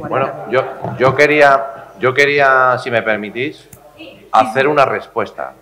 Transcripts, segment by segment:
Bueno, yo quería, si me permitís, hacer una respuesta.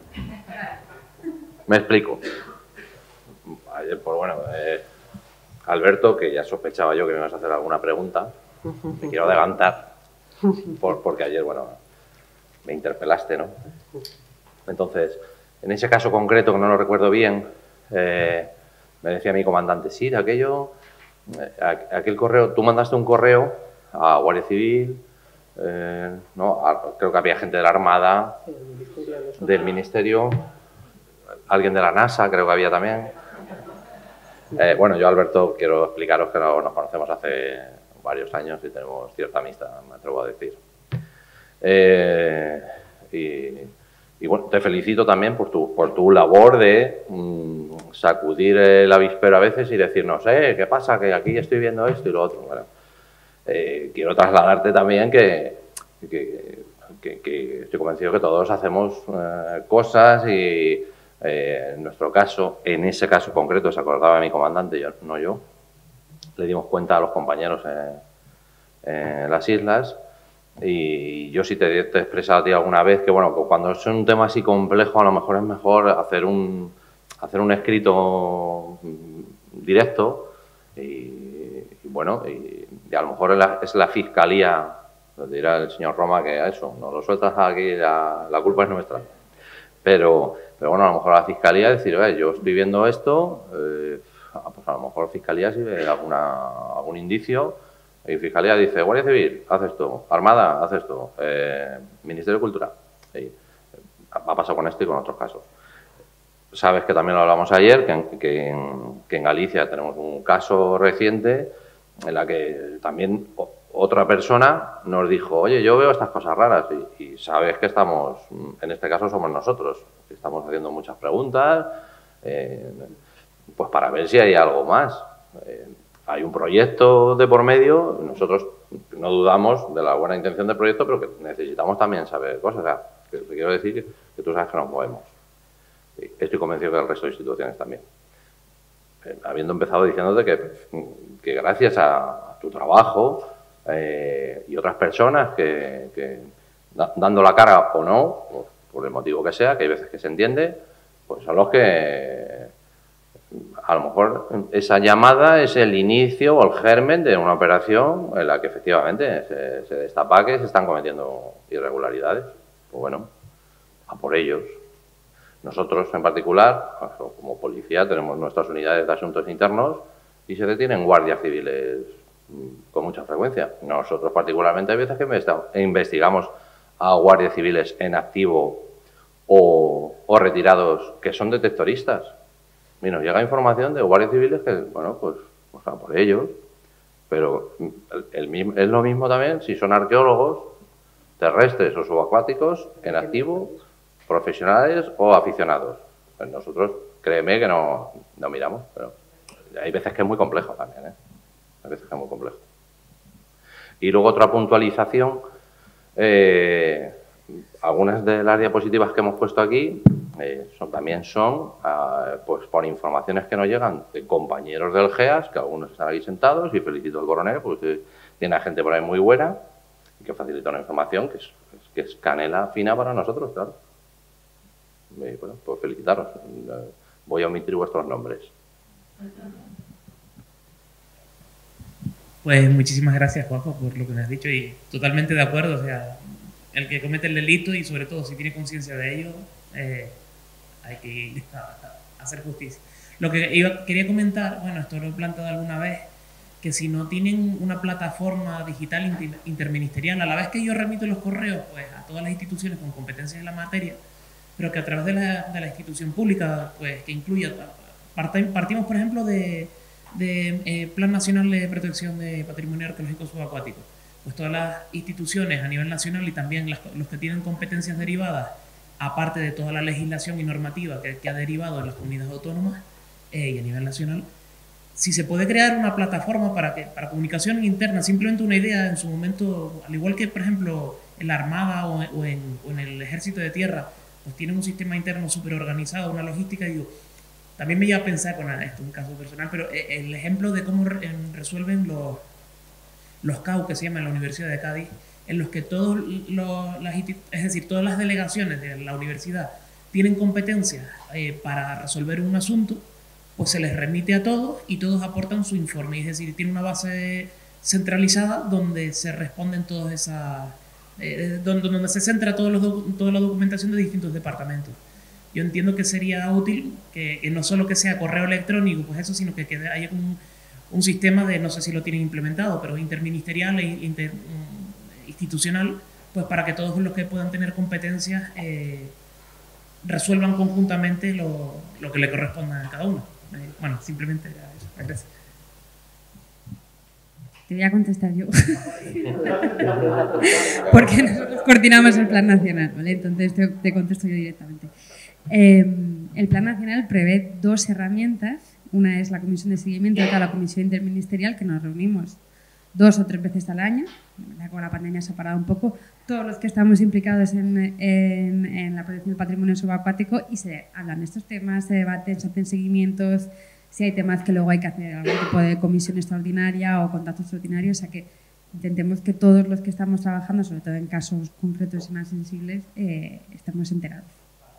Me explico. Ayer, pues bueno, Alberto, que ya sospechaba yo que me ibas a hacer alguna pregunta, te quiero adelantar, porque ayer, bueno, me interpelaste, ¿no? Entonces, en ese caso concreto, que no lo recuerdo bien, me decía mi comandante, sí, de aquello, aquel correo, tú mandaste un correo a Guardia Civil, ¿no? Creo que había gente de la Armada, del Ministerio, alguien de la NASA, creo que había también. Bueno, yo, Alberto, quiero explicaros que nos conocemos hace varios años y tenemos cierta amistad, me atrevo a decir. Y bueno, te felicito también por tu labor de sacudir el avispero a veces y decirnos, ¿qué pasa? Que aquí estoy viendo esto y lo otro. Bueno, quiero trasladarte también que estoy convencido que todos hacemos cosas y en nuestro caso, en ese caso concreto, se acordaba mi comandante, no yo, le dimos cuenta a los compañeros en las islas. Y yo sí te he expresado a ti alguna vez que, bueno, que cuando es un tema así complejo, a lo mejor es mejor hacer un escrito directo y bueno, y a lo mejor es la Fiscalía, lo dirá el señor Roma, que eso, no lo sueltas aquí, la culpa es nuestra. Pero bueno, a lo mejor la Fiscalía decir, yo estoy viendo esto, pues a lo mejor la Fiscalía si ve algún indicio. Y Fiscalía dice, Guardia Civil, haz esto, Armada, haz esto, Ministerio de Cultura. Ha pasado con esto y con otros casos. Sabes que también lo hablamos ayer, que en Galicia tenemos un caso reciente en la que también otra persona nos dijo, oye, yo veo estas cosas raras y sabes que estamos, en este caso somos nosotros, que estamos haciendo muchas preguntas, pues para ver si hay algo más. Hay un proyecto de por medio, nosotros no dudamos de la buena intención del proyecto, pero que necesitamos también saber cosas. O sea, que te quiero decir que tú sabes que nos movemos. Estoy convencido que el resto de instituciones también. Habiendo empezado diciéndote que gracias a tu trabajo y otras personas que dando la cara o no, por el motivo que sea, que hay veces que se entiende, pues son los que a lo mejor esa llamada es el inicio o el germen de una operación en la que efectivamente se destapa que se están cometiendo irregularidades. Pues bueno, a por ellos. Nosotros en particular, como policía, tenemos nuestras unidades de asuntos internos y se detienen guardias civiles con mucha frecuencia. Nosotros particularmente hay veces que investigamos a guardias civiles en activo o retirados que son detectoristas. Y nos llega información de guardias civiles que, bueno, pues a por ellos. Pero es lo mismo también si son arqueólogos terrestres o subacuáticos en activo, profesionales o aficionados. Pues nosotros, créeme que no miramos, pero hay veces que es muy complejo también, Hay veces que es muy complejo. Y luego otra puntualización, algunas de las diapositivas que hemos puesto aquí también son pues por informaciones que nos llegan de compañeros del GEAS, que algunos están aquí sentados, y felicito al coronel porque tiene gente por ahí muy buena y que facilita una información que es canela fina para nosotros, claro. Bueno, pues felicitaros. Voy a omitir vuestros nombres. Pues muchísimas gracias, Juanjo, por lo que me has dicho y totalmente de acuerdo. O sea, el que comete el delito y sobre todo si tiene conciencia de ello, hay que ir a hacer justicia. Lo que quería comentar, bueno, esto lo he planteado alguna vez, que si no tienen una plataforma digital interministerial, a la vez que yo remito los correos pues a todas las instituciones con competencias en la materia, pero que a través de la institución pública, pues que incluya, partimos por ejemplo de Plan Nacional de Protección de Patrimonio Arqueológico Subacuático, pues todas las instituciones a nivel nacional y también los que tienen competencias derivadas, aparte de toda la legislación y normativa que ha derivado de las comunidades autónomas y a nivel nacional, si se puede crear una plataforma para comunicación interna, simplemente una idea en su momento, al igual que por ejemplo en la Armada o en el Ejército de Tierra, pues tienen un sistema interno súper organizado, una logística, digo, también me lleva a pensar con esto, un caso personal, pero el ejemplo de cómo resuelven los CAU, que se llama en la Universidad de Cádiz, en los que todas las delegaciones de la universidad tienen competencias para resolver un asunto, pues se les remite a todos y todos aportan su informe. Es decir, tiene una base centralizada donde se responden todas esas... donde se centra toda la documentación de distintos departamentos. Yo entiendo que sería útil que no solo que sea correo electrónico, pues eso, sino que haya un sistema de, no sé si lo tienen implementado, pero interministerial e institucional, pues para que todos los que puedan tener competencias resuelvan conjuntamente lo que le corresponda a cada uno. Bueno, simplemente era eso. Gracias. Te voy a contestar yo. Porque nosotros coordinamos el Plan Nacional, ¿vale? Entonces te contesto yo directamente. El Plan Nacional prevé dos herramientas. Una es la Comisión de Seguimiento y otra la Comisión Interministerial, que nos reunimos 2 o 3 veces al año. Con la pandemia se ha parado un poco. Todos los que estamos implicados en la protección del patrimonio subacuático, y se hablan de estos temas, se debaten, se hacen seguimientos. Si hay temas que luego hay que hacer algún tipo de comisión extraordinaria o contacto extraordinario, o sea que intentemos que todos los que estamos trabajando, sobre todo en casos concretos y más sensibles, estemos enterados.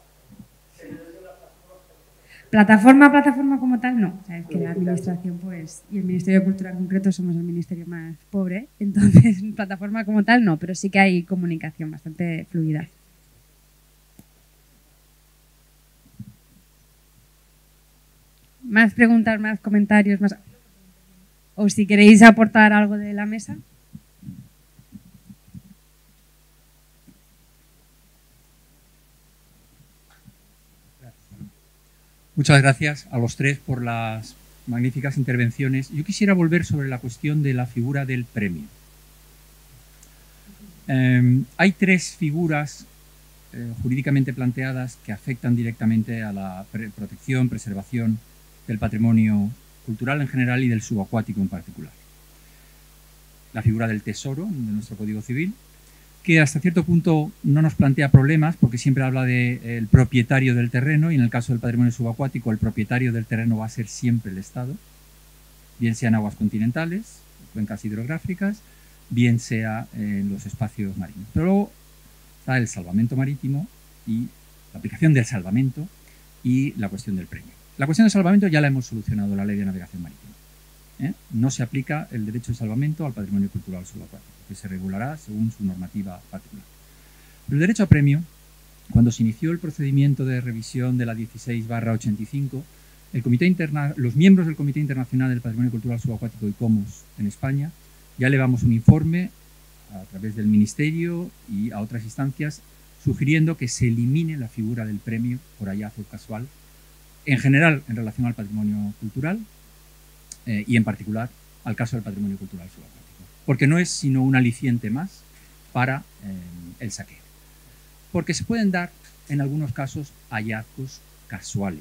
Plataforma como tal, no. Sabes que la administración, pues, y el Ministerio de Cultura en concreto somos el ministerio más pobre, entonces plataforma como tal no, pero sí que hay comunicación bastante fluida. Más preguntas, más comentarios, más... O si queréis aportar algo de la mesa. Muchas gracias a los tres por las magníficas intervenciones. Yo quisiera volver sobre la cuestión de la figura del premio. Hay 3 figuras jurídicamente planteadas que afectan directamente a la protección, preservación del patrimonio cultural en general y del subacuático en particular. La figura del tesoro de nuestro Código Civil, que hasta cierto punto no nos plantea problemas porque siempre habla del propietario del terreno, y en el caso del patrimonio subacuático el propietario del terreno va a ser siempre el Estado, bien sean aguas continentales, cuencas hidrográficas, bien sea en los espacios marinos. Pero luego está el salvamento marítimo y la aplicación del salvamento y la cuestión del premio. La cuestión del salvamento ya la hemos solucionado en la Ley de Navegación Marítima. No se aplica el derecho de salvamento al patrimonio cultural subacuático, que se regulará según su normativa particular. Pero el derecho a premio, cuando se inició el procedimiento de revisión de la 16/85, los miembros del Comité Internacional del Patrimonio Cultural Subacuático, ICOMOS, en España, ya elevamos un informe a través del Ministerio y a otras instancias sugiriendo que se elimine la figura del premio por hallazgo casual, en general en relación al patrimonio cultural y en particular al caso del patrimonio cultural subacuático, porque no es sino un aliciente más para el saqueo. Porque se pueden dar en algunos casos hallazgos casuales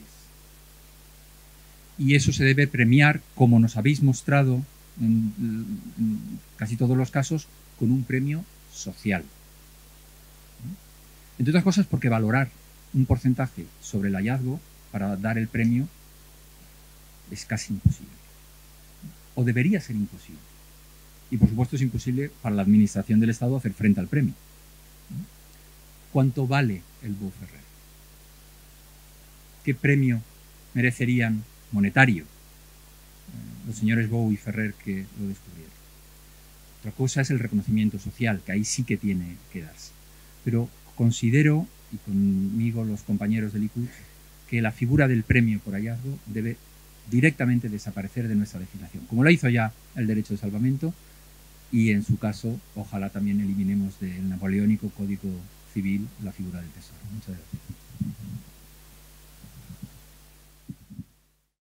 y eso se debe premiar, como nos habéis mostrado en casi todos los casos, con un premio social. Entre otras cosas porque valorar un porcentaje sobre el hallazgo para dar el premio es casi imposible, o debería ser imposible, y por supuesto es imposible para la administración del Estado hacer frente al premio. ¿Cuánto vale el Bou Ferrer? ¿Qué premio merecerían monetario los señores Bou y Ferrer que lo descubrieron? Otra cosa es el reconocimiento social, que ahí sí que tiene que darse, pero considero, y conmigo los compañeros del ICUT, que la figura del premio por hallazgo debe directamente desaparecer de nuestra legislación, como lo hizo ya el derecho de salvamento, y en su caso ojalá también eliminemos del napoleónico Código Civil la figura del tesoro. Muchas gracias.